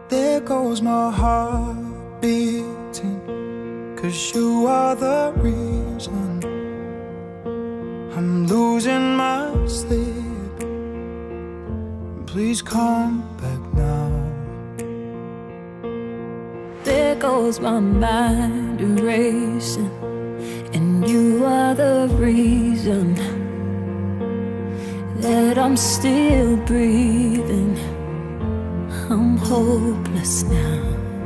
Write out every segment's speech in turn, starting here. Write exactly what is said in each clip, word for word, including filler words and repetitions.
There goes my heart beating, 'cause you are the reason I'm losing my sleep. Please come back now. There goes my mind erasing, and you are the reason that I'm still breathing. I'm hopeless now.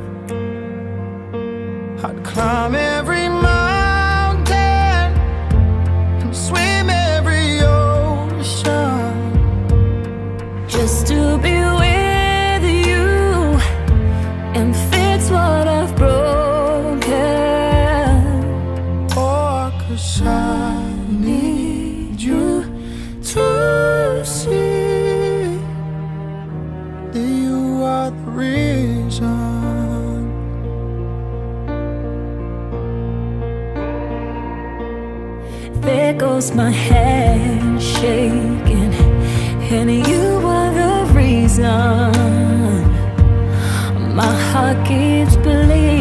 I'd climb every mountain and swim every ocean just to be with you and fix what I've broken. Oh, 'cause I need you to see that you are the reason. There goes my hand shaking, and you are the reason my heart keeps bleeding.